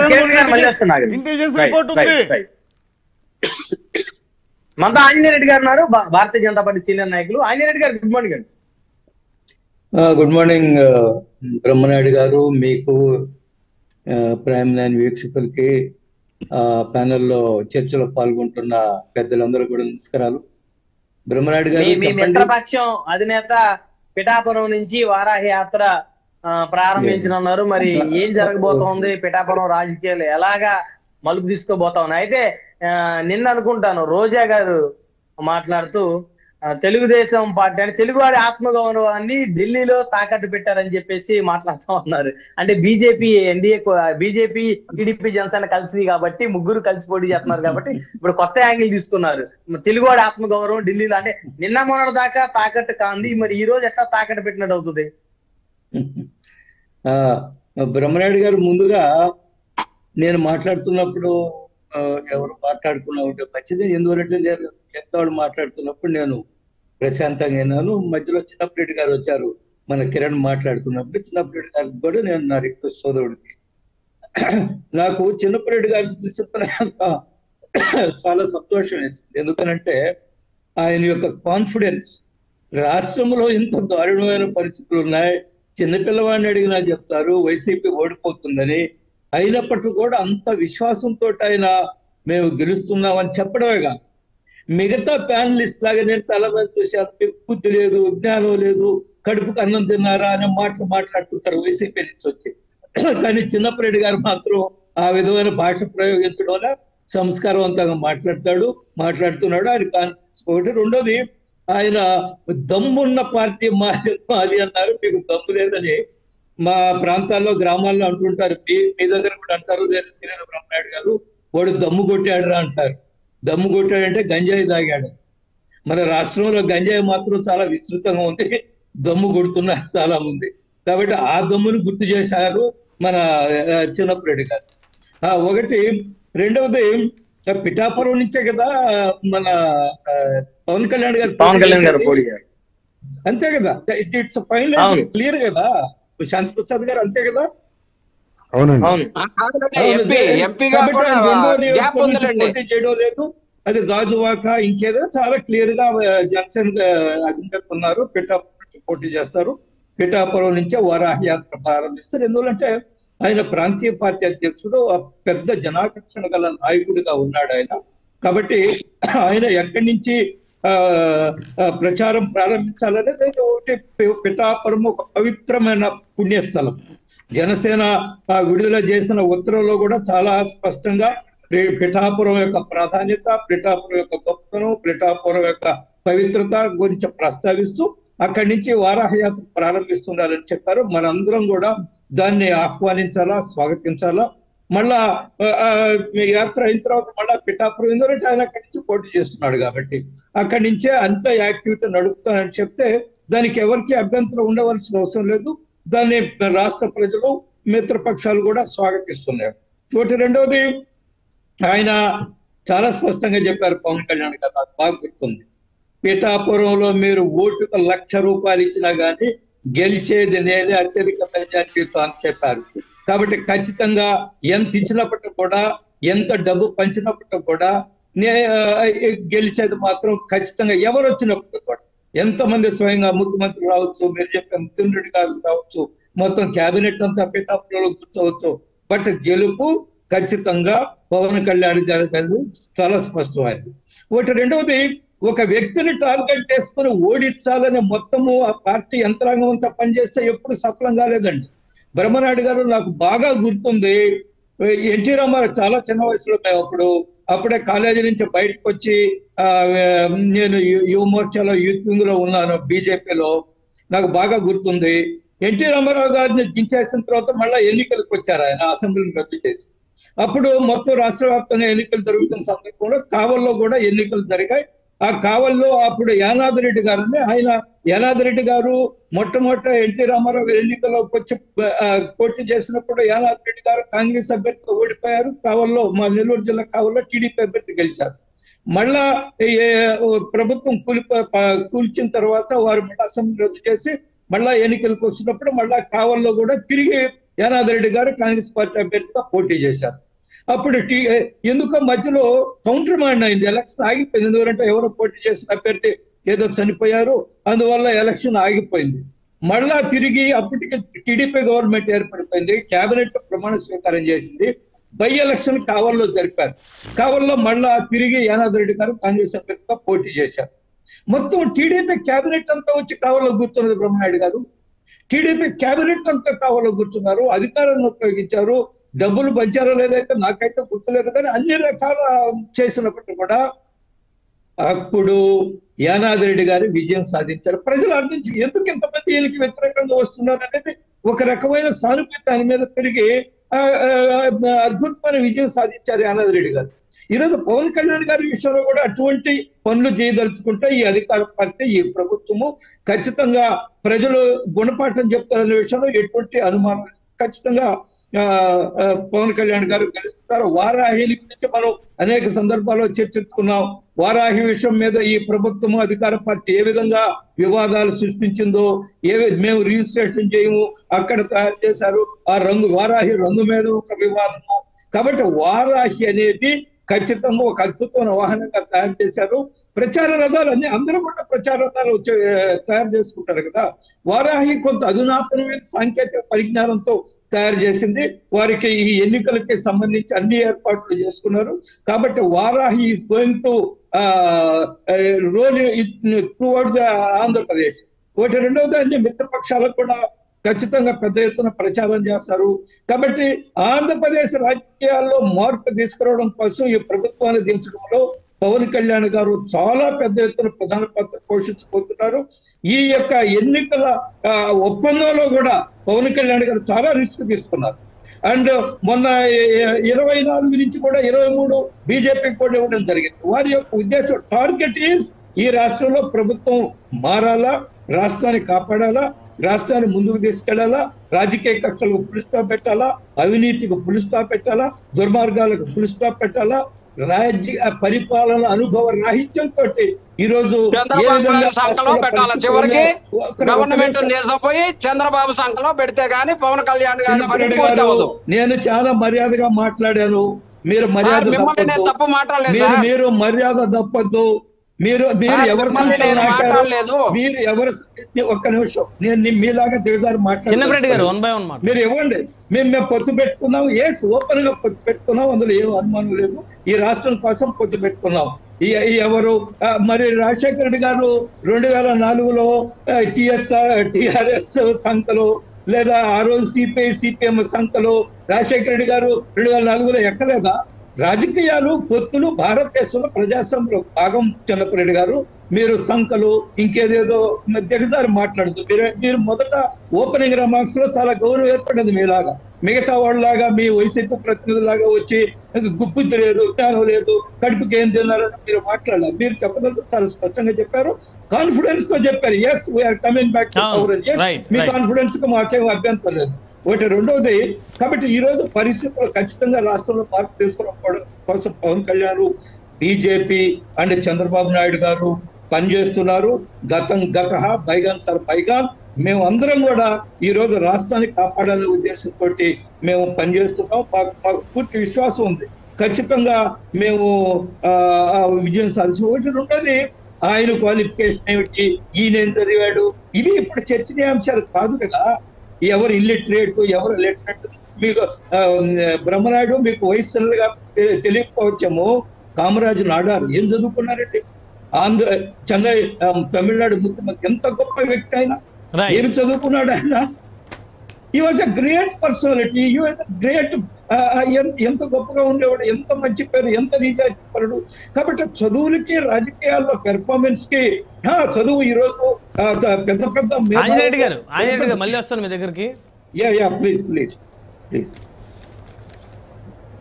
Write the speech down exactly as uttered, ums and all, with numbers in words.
Intelligence report ఉంది. మనతో ఆంజనేయ రెడ్డి గారు ఉన్నారు, భారతీయ జనతా పార్టీ సీనియర్ నాయకులు. ఆంజనేయ రెడ్డి గారు గుడ్ మార్నింగ్ అండి. గుడ్ మార్నింగ్ బ్రహ్మనాయుడు గారు, మీకు ప్రైమ్ నైన్ వీక్షకులకి, ప్యానెల్లో చర్చలో పాల్గొంటున్న పెద్దలందరూ కూడా నమస్కారాలు. బ్రహ్మనాయుడు గారు, మీ మిత్రపక్షం అధినేత పిఠాపురం నుంచి వారాహి యాత్ర ప్రారంభించనున్నారు. మరి ఏం జరగబోతోంది, పిఠాపురం రాజకీయాలు ఎలాగా మలుపు తీసుకోబోతా ఉన్నాయి? అయితే నిన్న అనుకుంటాను రోజా గారు మాట్లాడుతూ తెలుగుదేశం పార్టీ అంటే తెలుగువాడి ఆత్మగౌరవాన్ని ఢిల్లీలో తాకట్టు పెట్టారని చెప్పేసి మాట్లాడుతూ ఉన్నారు. అంటే BJP NDA BJP TDP Janasena కలిసి కాబట్టి ముగ్గురు కలిసి పోటీ చేస్తున్నారు కాబట్టి ఇప్పుడు కొత్త యాంగిల్ తీసుకున్నారు. తెలుగువాడి ఆత్మగౌరవం ఢిల్లీలో అంటే నిన్న మొన్నటి దాకా తాకట్టు కాంది, మరి ఈ రోజు ఎట్లా తాకట్టు పెట్టినట్టు అవుతుంది? బ్రహ్మనాయుడు గారు, ముందుగా నేను మాట్లాడుతున్నప్పుడు ఎవరు మాట్లాడుకున్నా ఉంటే మంచిదే. ఎందుకంటే నేను ఎంత వాళ్ళు మాట్లాడుతున్నప్పుడు నేను ప్రశాంతంగా విన్నాను. మధ్యలో చిన్నప్పరెడ్డి గారు వచ్చారు, మన కిరణ్ మాట్లాడుతున్నప్పుడు చిన్నప్పరెడ్డి గారికి కూడా నేను నా రిక్వెస్ట్ సోదరుడికి, నాకు చిన్నప్పరెడ్డి గారిని చూసిన చాలా సంతోషం వేసింది. ఎందుకనంటే ఆయన యొక్క కాన్ఫిడెన్స్, రాష్ట్రంలో ఇంత దారుణమైన పరిస్థితులు ఉన్నాయి, చిన్నపిల్లవాడిని అడిగినా చెప్తారు వైసీపీ ఓడిపోతుందని, అయినప్పటికీ కూడా అంత విశ్వాసంతో ఆయన మేము గెలుస్తున్నామని చెప్పడమేగా. మిగతా ప్యానలిస్ట్ లాగా నేను చాలా మంది చూశాను, మీకు బుద్ధి లేదు, జ్ఞానం లేదు, కడుపుకు అన్నం తిన్నారా అనే మాటలు మాట్లాడుతుంటారు వైసీపీ నుంచి వచ్చి. కానీ చిన్నప్పరెడ్డి గారు మాత్రం ఆ విధమైన భాష ప్రయోగించడం సంస్కారవంతంగా మాట్లాడతాడు మాట్లాడుతున్నాడు ఆయన కాన్ఫిడెన్స్ ఒకటి. రెండోది, ఆయన దమ్మున్న పార్టీ మాది మాది అన్నారు. మీకు దమ్ము లేదని మా ప్రాంతాల్లో గ్రామాల్లో అంటుంటారు, మీ మీ దగ్గర కూడా అంటారు, లేదు తెలియదు బ్రహ్మనాయుడు గారు, వాడు దమ్ము కొట్టాడు అంటారు. దమ్ము కొట్టాడంటే గంజాయి తాగాడు. మన రాష్ట్రంలో గంజాయి మాత్రం చాలా విస్తృతంగా ఉంది, దమ్ము కొడుతున్నారు చాలా మంది. కాబట్టి ఆ దమ్మును గుర్తు చేశారు మన చిన్నప్పరెడ్డి గారు. ఒకటి. రెండవది, పిఠాపురం నుంచే కదా మన పవన్ కళ్యాణ్ గారు పవన్ కళ్యాణ్ గారు అంతే కదా, ఇట్స్ ఫైనల్ క్లియర్ కదా శాంతి ప్రసాద్ గారు, అంతే కదా. పోటీ చేయడం లేదు, అది గాజువాక ఇంకేదో చాలా క్లియర్ గా జనసేన అధినేత ఉన్నారు, పిఠాపురం నుంచి పోటీ చేస్తారు, పిఠాపురం నుంచే వారాహి యాత్ర ప్రారంభిస్తారు. ఎందుకంటే ఆయన ప్రాంతీయ పార్టీ అధ్యక్షుడు, పెద్ద జనాకర్షణ గల నాయకుడిగా ఉన్నాడు ఆయన. కాబట్టి ఆయన ఎక్కడి నుంచి ఆ ప్రచారం ప్రారంభించాలనేది ఒకటి. పిఠాపురం ఒక పవిత్రమైన పుణ్యస్థలం. జనసేన విడుదల చేసిన ఉత్తర్వులో కూడా చాలా స్పష్టంగా పిఠాపురం యొక్క ప్రాధాన్యత, పిఠాపురం యొక్క గొప్పతనం, పిఠాపురం యొక్క పవిత్రత గురించి ప్రస్తావిస్తూ అక్కడి నుంచి వారాహయాత్ర ప్రారంభిస్తున్నారని చెప్పారు. మనందరం కూడా దాన్ని ఆహ్వానించాలా, స్వాగతించాలా. మళ్ళా యాత్ర అయిన తర్వాత మళ్ళా పిఠాపురం, ఎందుకంటే ఆయన అక్కడి నుంచి పోటీ చేస్తున్నాడు కాబట్టి అక్కడి నుంచే అంత యాక్టివిటీ నడుపుతానని చెప్తే దానికి ఎవరికి అభ్యంతరం ఉండవలసిన అవసరం లేదు. దాన్ని రాష్ట్ర ప్రజలు, మిత్రపక్షాలు కూడా స్వాగతిస్తున్నారు. ఒకటి. రెండవది, ఆయన చాలా స్పష్టంగా చెప్పారు పవన్ కళ్యాణ్ గారు, నాకు బాగా గుర్తుంది, పిఠాపురంలో మీరు ఓటుకు లక్ష రూపాయలు ఇచ్చినా కానీ గెలిచేది నేనే అత్యధిక మెజార్టీతో అని చెప్పారు. కాబట్టి ఖచ్చితంగా ఎంత ఇచ్చినప్పటికీ కూడా, ఎంత డబ్బు పంచినప్పటికీ కూడా నే గెలిచేది మాత్రం ఖచ్చితంగా ఎవరు వచ్చినప్పటికీ కూడా. ఎంతమంది స్వయంగా ముఖ్యమంత్రి రావచ్చు, మీరు చెప్పిన మిథున్ రెడ్డి గారు రావచ్చు, మొత్తం క్యాబినెట్ అంతా పిఠాపురంలో కూర్చోవచ్చు, బట్ గెలుపు ఖచ్చితంగా పవన్ కళ్యాణ్ గారి చాలా స్పష్టమైంది. ఒకటి. రెండవది, ఒక వ్యక్తిని టార్గెట్ చేసుకుని ఓడించాలని మొత్తము ఆ పార్టీ యంత్రాంగం అంతా పనిచేస్తే ఎప్పుడు సఫలం కాలేదండి. బ్రహ్మనాయుడు గారు, నాకు బాగా గుర్తుంది, ఎన్టీ రామారావు చాలా చిన్న వయసులో మేము అప్పుడు అప్పుడే కాలేజీ నుంచి బయటకు వచ్చి ఆ నేను యువ మోర్చాలో యూత్ వింగ్ లో ఉన్నాను బీజేపీలో. నాకు బాగా గుర్తుంది, ఎన్టీ రామారావు గారిని దించేసిన తర్వాత మళ్ళీ ఎన్నికలకు వచ్చారు ఆయన, అసెంబ్లీని రద్దు చేసి. అప్పుడు మొత్తం రాష్ట్ర వ్యాప్తంగా ఎన్నికలు జరుగుతున్న సందర్భంలో కావల్లో కూడా ఎన్నికలు జరిగాయి. ఆ కావల్లో అప్పుడు యానాది రెడ్డి గారని ఆయన యానాది రెడ్డి గారు మొట్టమొదట ఎన్టీ రామారావు ఎన్నికల్లోకి వచ్చి పోటీ చేసినప్పుడు యానాది రెడ్డి గారు కాంగ్రెస్ అభ్యర్థిగా ఓడిపోయారు. కావల్లో, మా నెల్లూరు జిల్లా కావల్లో టీడీపీ అభ్యర్థి గెలిచారు. మళ్ళా ప్రభుత్వం కూలిపో కూల్చిన తర్వాత వారు మళ్ళీ అసెంబ్లీ రద్దు చేసి మళ్ళా ఎన్నికలకు వస్తున్నప్పుడు మళ్ళా కావల్లో కూడా తిరిగి యానాది రెడ్డి గారు కాంగ్రెస్ పార్టీ అభ్యర్థిగా పోటీ చేశారు. అప్పుడు టీ ఎందుకో మధ్యలో కౌంటర్ మైండ్ అయింది, ఎలక్షన్ ఆగిపోయింది. ఎందుకంటే ఎవరో పోటీ చేసిన అభ్యర్థి ఏదో చనిపోయారు, అందువల్ల ఎలక్షన్ ఆగిపోయింది. మళ్ళా తిరిగి అప్పటికి టీడీపీ గవర్నమెంట్ ఏర్పడిపోయింది, కేబినెట్ ప్రమాణ స్వీకారం చేసింది, బై ఎలక్షన్ కావల్లో జరిపారు. కావల్లో మళ్ళా తిరిగి యానాది రెడ్డి గారు కాంగ్రెస్ అభ్యర్థిగా పోటీ చేశారు. మొత్తం టీడీపీ కేబినెట్ అంతా వచ్చి కావల్లో కూర్చున్నది బ్రహ్మనాయుడు గారు. టీడీపీ కేబినెట్ అంతా కావల్లో కూర్చున్నారు, అధికారాన్ని ఉపయోగించారు, డబ్బులు పంచారో లేదైతే నాకైతే గుర్తులేదు, కానీ అన్ని రకాల చేసినప్పటికీ కూడా అప్పుడు యానాది రెడ్డి గారు విజయం సాధించారు. ప్రజలు అర్థించి ఎందుకు ఇంతమంది ఈయనకి వ్యతిరేకంగా వస్తున్నారు అనేది ఒక రకమైన సానుభూతి ఆయన మీద పెరిగి అద్భుతమైన విజయం సాధించారు యానాది రెడ్డి గారు. ఈరోజు పవన్ కళ్యాణ్ గారి విషయంలో కూడా అటువంటి పనులు చేయదలుచుకుంటే ఈ అధికార పార్టీ, ఈ ప్రభుత్వము ఖచ్చితంగా ప్రజలు గుణపాఠం చెప్తారనే విషయంలో ఎటువంటి అనుమానం లేదు. ఖచ్చితంగా ఆ పవన్ కళ్యాణ్ గారు గెలుస్తున్నారు. వారాహి గురించి మనం అనేక సందర్భాల్లో చర్చించుకున్నాం. వారాహి విషయం మీద ఈ ప్రభుత్వము, అధికార పార్టీ ఏ విధంగా వివాదాలు సృష్టించిందో, ఏ మేము రిజిస్ట్రేషన్ చేయము, అక్కడ తయారు చేశారు, ఆ రంగు వారాహి రంగు మీద ఒక వివాదము. కాబట్టి వారాహి అనేది ఖచ్చితంగా ఒక అద్భుతమైన వాహనంగా తయారు చేశారు. ప్రచార రథాలు అన్ని అందరూ కూడా ప్రచార రథాలు వచ్చే తయారు చేసుకుంటారు కదా. వారాహి కొంత అధునాతనమైన సాంకేతిక పరిజ్ఞానంతో తయారు చేసింది. వారికి ఈ ఎన్నికలకి సంబంధించి అన్ని ఏర్పాట్లు చేసుకున్నారు. కాబట్టి Varahi is going to role towards the Andhra Pradesh. ఒకటి రెండవది అన్ని మిత్రపక్షాలకు కూడా ఖచ్చితంగా పెద్ద ఎత్తున ప్రచారం చేస్తారు. కాబట్టి ఆంధ్రప్రదేశ్ రాజకీయాల్లో మార్పు తీసుకురావడం కోసం ఈ ప్రభుత్వాన్ని దించడంలో పవన్ కళ్యాణ్ గారు చాలా పెద్ద ఎత్తున ప్రధాన పాత్ర పోషించబోతున్నారు. ఈ యొక్క ఎన్నికల ఒప్పందంలో కూడా పవన్ కళ్యాణ్ గారు చాలా రిస్క్ తీసుకున్నారు. అండ్ మొన్న ఇరవై నాలుగు నుంచి కూడా ఇరవై మూడు బీజేపీకి కూడా ఇవ్వడం జరిగింది. వారి యొక్క ఉద్దేశం టార్గెట్ ఈజ్ ఈ రాష్ట్రంలో ప్రభుత్వం మారాలా, రాష్ట్రాన్ని కాపాడాలా, రాష్ట్రాన్ని ముందుకు తీసుకెళ్లాలా, రాజకీయ కక్షలకు ఫుల్ స్టాప్ పెట్టాలా, అవినీతికి ఫుల్ స్టాప్ పెట్టాలా, దుర్మార్గాలకు ఫుల్ స్టాప్ పెట్టాలా, రాజ్య పరిపాలన అనుభవ రాహిత్యంతో ఈ రోజు సంఖలో పెట్టాలి. చివరికి గవర్నమెంట్ నిజపోయి చంద్రబాబు సంఖలో పెడితే గానీ పవన్ కళ్యాణ్ గారు. నేను చాలా మర్యాదగా మాట్లాడాను, మీరు మర్యాద తప్పు మాట్లాడలేదు, మీరు మర్యాద తప్పద్దు. మీరు మీరు ఎవరు మీరు ఎవరు ఒక్క నిమిషం, నేను మీలాగా దిగజారి మాట్లాడారు. మీరు ఇవ్వండి, మేము మేము పొత్తు పెట్టుకున్నాం, ఏస్ ఓపెన్ గా పొత్తు పెట్టుకున్నాం, అందులో ఏం అనుమానం లేదు. ఈ రాష్ట్రం కోసం పొత్తు పెట్టుకున్నాం. ఎవరు మరి రాజశేఖర రెడ్డి గారు రెండు వేల నాలుగులో టిఎస్ఆర్ టిఆర్ఎస్ సంఖ్యలో లేదా ఆ రోజు సిపిఐ సిపిఎం సంఖ్యలో రాజశేఖర రెడ్డి గారు రెండు వేల నాలుగులో ఎక్కలేదా? రాజకీయాలు, పొత్తులు భారతదేశంలో ప్రజాస్వామ్యంలో భాగం. చంద్రబాబు గారు మీరు సంఖ్యలు ఇంకేదేదో దిగజారి మాట్లాడదు. మీరు మీరు మొదట ఓపెనింగ్ రిమార్క్స్ లో చాలా గౌరవం ఏర్పడింది మీలాగా. మిగతా వాళ్ళలాగా మీ వైసీపీ ప్రతినిధులాగా వచ్చి గుప్పిద్దు లేదు, జ్ఞానం లేదు, కడుపుకి ఏం తిన్నారని మీరు మాట్లాడారు. మీరు చెప్పడంతో చాలా స్పష్టంగా చెప్పారు, కాన్ఫిడెన్స్ తో చెప్పారు. Yes we are coming back to power. మీ కాన్ఫిడెన్స్ కు మాకేం అభ్యంతరం లేదు. ఒకటి రెండవది, కాబట్టి ఈ రోజు పరిస్థితులు ఖచ్చితంగా రాష్ట్రంలో మార్పు తీసుకురావడం కోసం పవన్ కళ్యాణ్, బీజేపీ అండ్ చంద్రబాబు నాయుడు గారు పనిచేస్తున్నారు. గతం గత బైగాన్ సార్ బైగాన్ మేము అందరం కూడా ఈ రోజు రాష్ట్రాన్ని కాపాడాలనే ఉద్దేశంతో మేము పనిచేస్తున్నాం. మాకు మాకు పూర్తి విశ్వాసం ఉంది, ఖచ్చితంగా మేము ఆ విజయం సాధించాం. ఒకటి రెండోది, ఆయన క్వాలిఫికేషన్ ఏమిటి, ఈయన ఏం చదివాడు, ఇవి ఇప్పుడు చర్చనీయాంశాలు కాదు కదా. ఎవరు ఇల్లిటరేట్, ఎవరు లిటరేట్, మీకు బ్రహ్మనాయుడు మీకు వయసుగా తెలియకపోవచ్చేమో, కామరాజు నాడారు ఏం చదువుకున్నారండి? ఆంధ్ర చెన్నై తమిళనాడు ముఖ్యమంత్రి ఎంత గొప్ప వ్యక్తి ఆయన, ఏం చదువుకున్నాడు ఆయన? ఈ వాజ్ అ గ్రేట్ పర్సనాలిటీ, ఈ వాజ్ అ గ్రేట్, ఎంత గొప్పగా ఉండేవాడు, ఎంత మంచి పేరు, ఎంత నిజాయితీ పరుడు. కాబట్టి చదువులకి రాజకీయాల్లో పెర్ఫార్మెన్స్ కి చదువు ఈ రోజు పెద్ద పెద్ద మళ్ళీ వస్తాను మీ దగ్గరికి. Yeah yeah please please please